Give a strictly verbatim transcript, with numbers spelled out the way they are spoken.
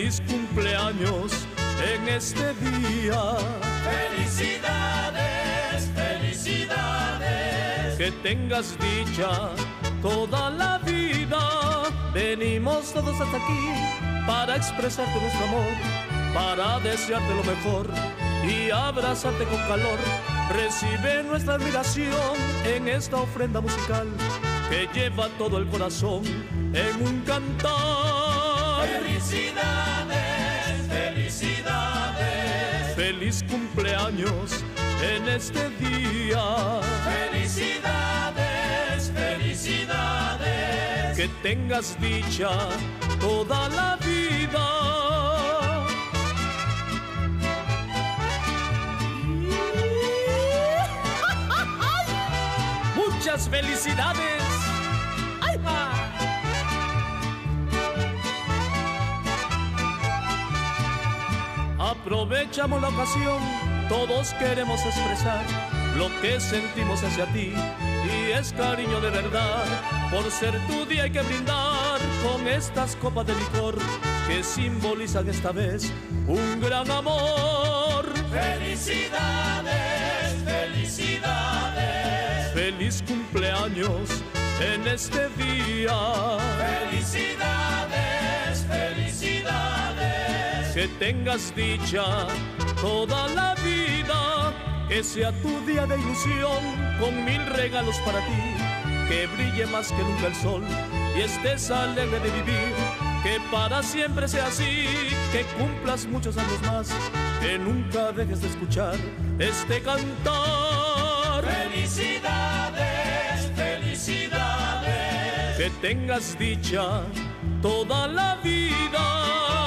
Feliz cumpleaños en este día. Felicidades, felicidades. Que tengas dicha toda la vida. Venimos todos hasta aquí para expresarte nuestro amor, para desearte lo mejor y abrazarte con calor. Recibe nuestra admiración en esta ofrenda musical que lleva todo el corazón en un cantar. Felicidades, felicidades. Feliz cumpleaños en este día. Felicidades, felicidades. Que tengas dicha toda la vida. Muchas felicidades. ¡Ay, va! Aprovechamos la ocasión, todos queremos expresar lo que sentimos hacia ti, y es cariño de verdad. Por ser tu día hay que brindar con estas copas de licor que simbolizan esta vez un gran amor. Felicidades, felicidades. Feliz cumpleaños en este día. Felicidades, felicidades. Que tengas dicha toda la vida. Que sea tu día de ilusión con mil regalos para ti. Que brille más que nunca el sol y estés alegre de vivir. Que para siempre sea así, que cumplas muchos años más, que nunca dejes de escuchar este cantar. Felicidades, felicidades. Que tengas dicha toda la vida.